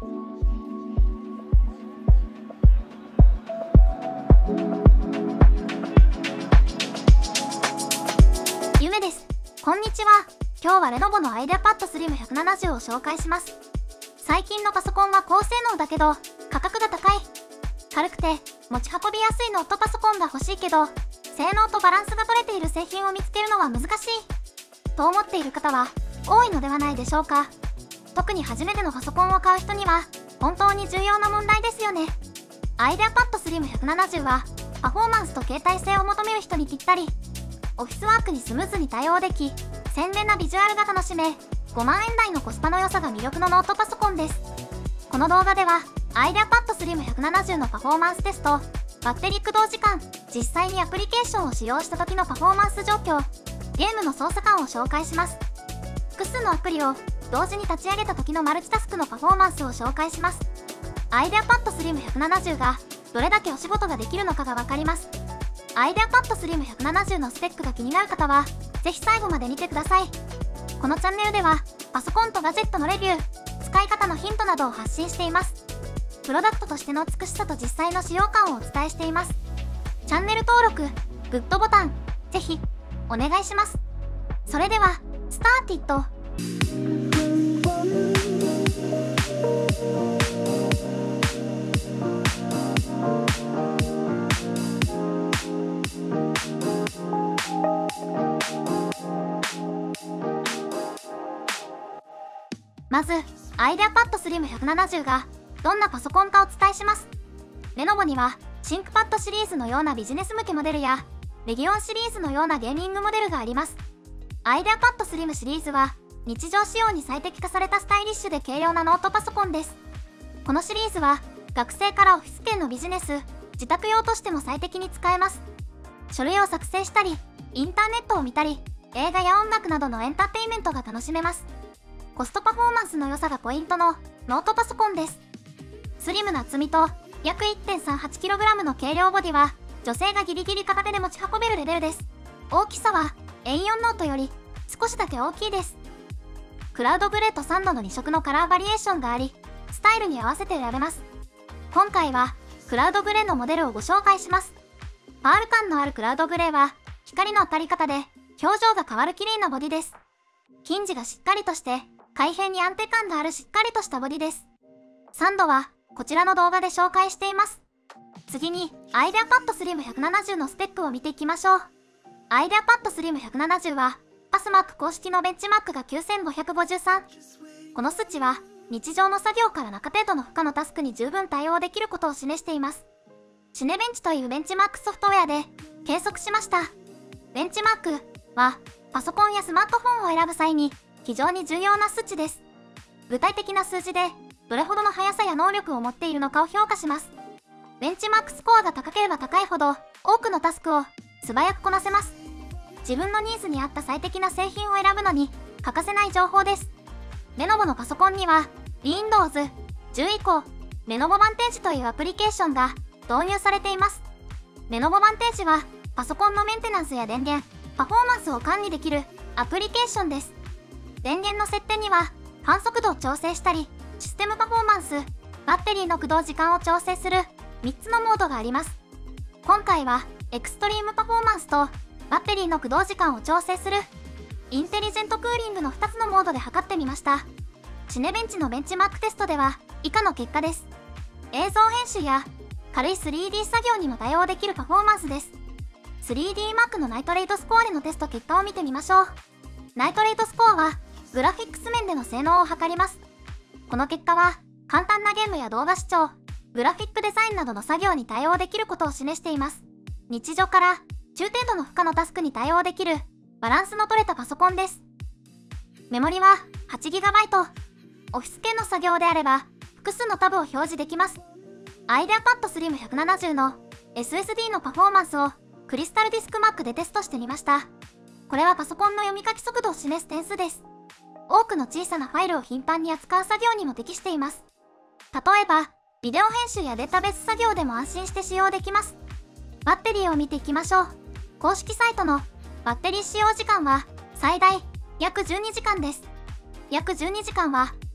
ゆめです。こんにちは。今日はレノボの IdeaPad Slim 170を紹介します。最近のパソコンは高性能だけど価格が高い。軽くて持ち運びやすいノートパソコンが欲しいけど性能とバランスが取れている製品を見つけるのは難しいと思っている方は多いのではないでしょうか。特に初めてのパソコンを買う人には本当に重要な問題ですよね。 IdeaPad Slim 170はパフォーマンスと携帯性を求める人にぴったり。オフィスワークにスムーズに対応でき洗練なビジュアルが楽しめ5万円台のコスパの良さが魅力のノートパソコンです。この動画では IdeaPad Slim 170のパフォーマンステスト、バッテリー駆動時間、実際にアプリケーションを使用した時のパフォーマンス状況、ゲームの操作感を紹介します。複数のアプリを同時に立ち上げた時のマルチタスクのパフォーマンスを紹介します。 IdeaPad Slim 170がどれだけお仕事ができるのかがわかります。 IdeaPad Slim 170のスペックが気になる方はぜひ最後まで見てください。このチャンネルではパソコンとガジェットのレビュー、使い方のヒントなどを発信しています。プロダクトとしての美しさと実際の使用感をお伝えしています。チャンネル登録、グッドボタン、ぜひお願いします。それではスターティッド。まず IdeaPad Slim 170がどんなパソコンかお伝えします。レノボにはシンクパッドシリーズのようなビジネス向けモデルやレギオンシリーズのようなゲーミングモデルがあります。 IdeaPad Slim シリーズは日常使用に最適化されたスタイリッシュで軽量なノートパソコンです。このシリーズは学生からオフィス系のビジネス、自宅用としても最適に使えます。書類を作成したりインターネットを見たり映画や音楽などのエンターテインメントが楽しめます。コストパフォーマンスの良さがポイントのノートパソコンです。スリムな厚みと約 1.38kg の軽量ボディは女性がギリギリ片手で持ち運べるレベルです。大きさは A4 ノートより少しだけ大きいです。クラウドグレーとサンドの2色のカラーバリエーションがありスタイルに合わせて選べます。今回はクラウドグレーのモデルをご紹介します。パール感のあるクラウドグレーは光の当たり方で表情が変わる綺麗なボディです。hingeがしっかりとして開閉に安定感があるしっかりとしたボディです。サンドはこちらの動画で紹介しています。次に IdeaPad Slim 170のスペックを見ていきましょう。 IdeaPad Slim 170はパスマーク公式のベンチマークが9553。この数値は日常の作業から中程度の負荷のタスクに十分対応できることを示しています。シネベンチというベンチマークソフトウェアで計測しました。ベンチマークはパソコンやスマートフォンを選ぶ際に非常に重要な数値です。具体的な数字でどれほどの速さや能力を持っているのかを評価します。ベンチマークスコアが高ければ高いほど多くのタスクを素早くこなせます。自分のニーズに合った最適な製品を選ぶのに欠かせない情報です。レノボのパソコンには Windows 10以降レノボバンテージというアプリケーションが導入されています。レノボバンテージはパソコンのメンテナンスや電源、パフォーマンスを管理できるアプリケーションです。電源の設定にはファン速度を調整したりシステムパフォーマンス、バッテリーの駆動時間を調整する3つのモードがあります。今回はエクストリームパフォーマンスとバッテリーの駆動時間を調整するインテリジェントクーリングの2つのモードで測ってみました。シネベンチのベンチマークテストでは以下の結果です。映像編集や軽い 3D 作業にも対応できるパフォーマンスです。3DMark のナイトレイトスコアでのテスト結果を見てみましょう。ナイトレイトスコアはグラフィックス面での性能を測ります。この結果は簡単なゲームや動画視聴、グラフィックデザインなどの作業に対応できることを示しています。日常から中程度の負荷のタスクに対応できるバランスの取れたパソコンです。メモリは 8GB。オフィス系の作業であれば複数のタブを表示できます。IdeaPad Slim 170の SSD のパフォーマンスをクリスタルディスクマークでテストしてみました。これはパソコンの読み書き速度を示す点数です。多くの小さなファイルを頻繁に扱う作業にも適しています。例えば、ビデオ編集やデータベース作業でも安心して使用できます。バッテリーを見ていきましょう。公式サイトのバッテリー使用時間は最大約12時間です。約12時間は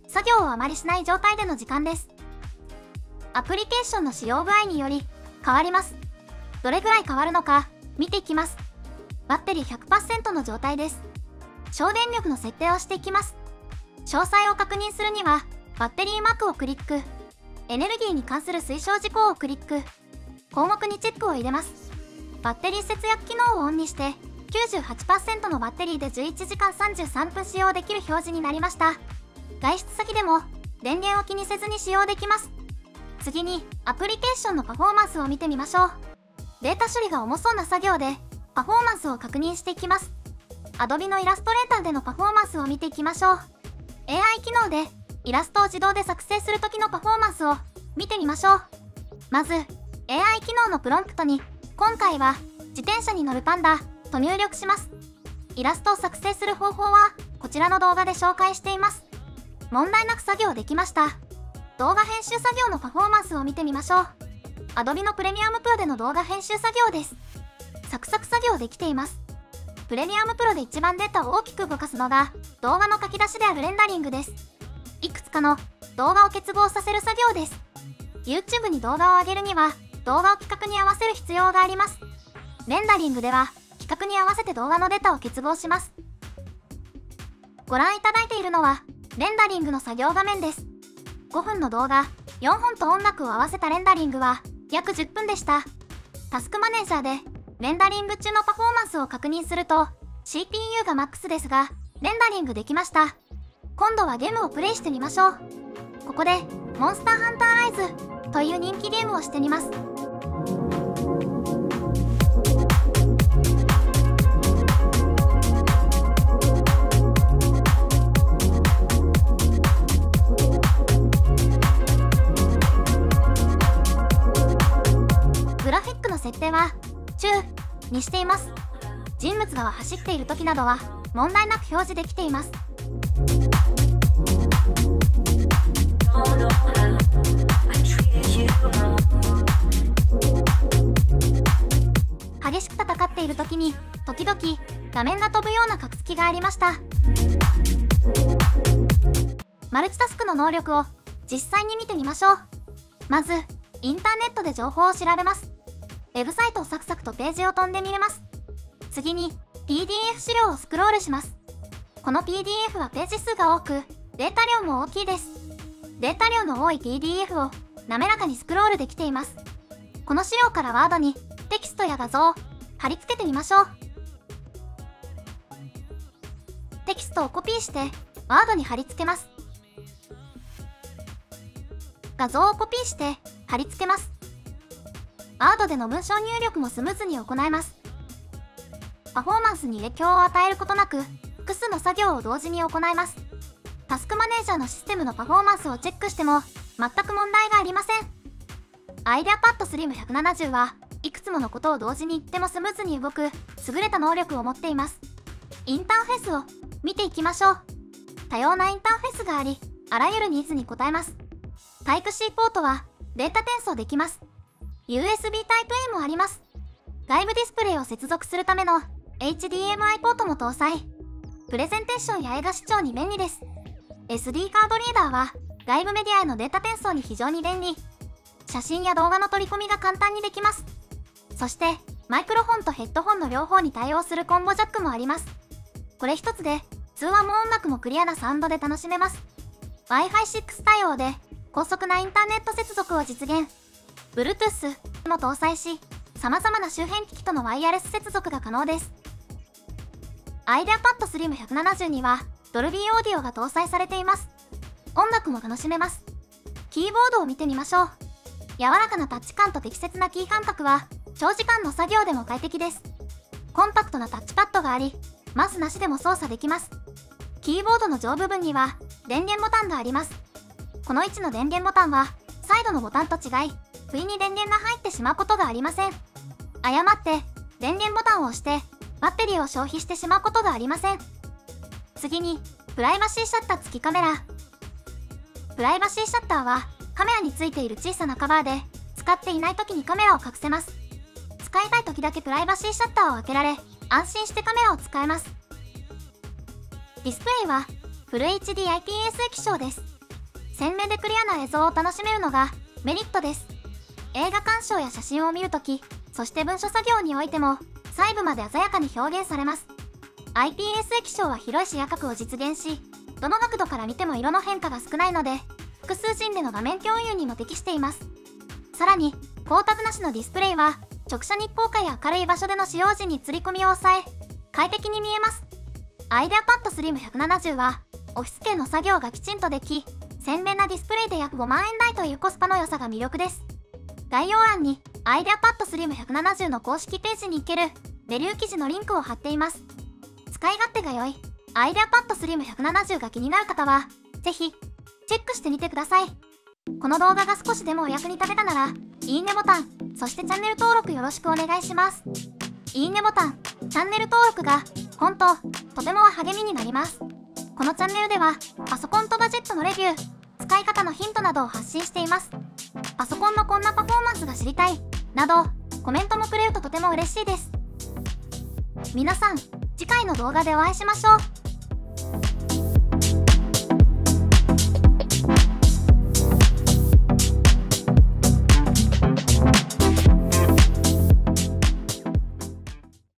作業をあまりしない状態での時間です。アプリケーションの使用具合により変わります。どれぐらい変わるのか見ていきます。バッテリー 100% の状態です。省電力の設定をしていきます。詳細を確認するにはバッテリーマークをクリック、エネルギーに関する推奨事項をクリック、項目にチェックを入れます。バッテリー節約機能をオンにして 98% のバッテリーで11時間33分使用できる表示になりました。外出先でも電源を気にせずに使用できます。次にアプリケーションのパフォーマンスを見てみましょう。データ処理が重そうな作業でパフォーマンスを確認していきます。Adobe のイラストレーターでのパフォーマンスを見ていきましょう。AI 機能でイラストを自動で作成する時のパフォーマンスを見てみましょう。まず AI 機能のプロンプトに今回は自転車に乗るパンダと入力します。イラストを作成する方法はこちらの動画で紹介しています。問題なく作業できました。動画編集作業のパフォーマンスを見てみましょう。Adobe のプレミアムプロでの動画編集作業です。サクサク作業できています。プレミアムプロで一番データを大きく動かすのが動画の書き出しであるレンダリングです。いくつかの動画を結合させる作業です。YouTube に動画を上げるには動画を規格に合わせる必要があります。レンダリングでは規格に合わせて動画のデータを結合します。ご覧いただいているのはレンダリングの作業画面です。5分の動画4本と音楽を合わせたレンダリングは約10分でした。タスクマネージャーでレンダリング中のパフォーマンスを確認すると CPU が MAX ですがレンダリングできました。今度はゲームをプレイしてみましょう。ここでモンスターハンターライズという人気ゲームをしてみます。グラフィックの設定は中にしています。人物が走っている時などは問題なく表示できています。激しく戦っている時に時々画面が飛ぶようなカクつきがありました。マルチタスクの能力を実際に見てみましょう。まずインターネットで情報を調べます。ウェブサイトをサクサクとページを飛んで見れます。次に PDF 資料をスクロールします。この PDF はページ数が多くデータ量も大きいです。データ量の多い PDF を滑らかにスクロールできています。この資料からワードにテキストや画像を貼り付けてみましょう。テキストをコピーしてワードに貼り付けます。画像をコピーして貼り付けます。ワードでの文章入力もスムーズに行えます。パフォーマンスに影響を与えることなく複数の作業を同時に行えます。タスクマネージャーのシステムのパフォーマンスをチェックしても全く問題がありません。IdeaPad Slim 170はいくつものことを同時に言ってもスムーズに動く優れた能力を持っています。インターフェースを見ていきましょう。多様なインターフェースがあり、あらゆるニーズに応えます。Type-C ポートはデータ転送できます。USB Type-A もあります。外部ディスプレイを接続するための HDMI ポートも搭載。プレゼンテーションや映画視聴に便利です。SD カードリーダーは外部メディアへのデータ転送に非常に便利。写真や動画の取り込みが簡単にできます。そしてマイクロフォンとヘッドホンの両方に対応するコンボジャックもあります。これ一つで通話も音楽もクリアなサウンドで楽しめます。Wi-Fi 6対応で高速なインターネット接続を実現。Bluetooth も搭載し、様々な周辺機器とのワイヤレス接続が可能です。IdeaPad Slim 170にはDolby Audio が搭載されています。音楽も楽しめます。キーボードを見てみましょう。柔らかなタッチ感と適切なキー感覚は長時間の作業でも快適です。コンパクトなタッチパッドがあり、マウスなしでも操作できます。キーボードの上部分には電源ボタンがあります。この位置の電源ボタンはサイドのボタンと違い、不意に電源が入ってしまうことがありません。誤って電源ボタンを押してバッテリーを消費してしまうことがありません。次にプライバシーシャッター付きカメラ。プライバシーシャッターはカメラについている小さなカバーで使っていない時にカメラを隠せます。使いたい時だけプライバシーシャッターを開けられ、安心してカメラを使えます。ディスプレイはフル HD IPS 液晶です。 鮮明でクリアな映像を楽しめるのがメリットです。映画鑑賞や写真を見るとき、そして文書作業においても細部まで鮮やかに表現されます。IPS 液晶は広い視野角を実現し、どの角度から見ても色の変化が少ないので、複数人での画面共有にも適しています。さらに、光沢なしのディスプレイは、直射日光下や明るい場所での使用時に釣り込みを抑え、快適に見えます。IdeaPad Slim 170は、オフィス系の作業がきちんとでき、鮮明なディスプレイで約5万円台というコスパの良さが魅力です。概要欄に IdeaPad Slim 170の公式ページに行けるレビュー記事のリンクを貼っています。使い勝手が良い IdeaPad Slim 170が気になる方は、ぜひチェックしてみてください。この動画が少しでもお役に立てたなら、いいねボタン、そしてチャンネル登録よろしくお願いします。いいねボタン、チャンネル登録が、本当、とても励みになります。このチャンネルでは、パソコンとガジェットのレビュー、使い方のヒントなどを発信しています。パソコンのこんなパフォーマンスが知りたい、など、コメントもくれるととても嬉しいです。皆さん、次回の動画でお会いしましょう。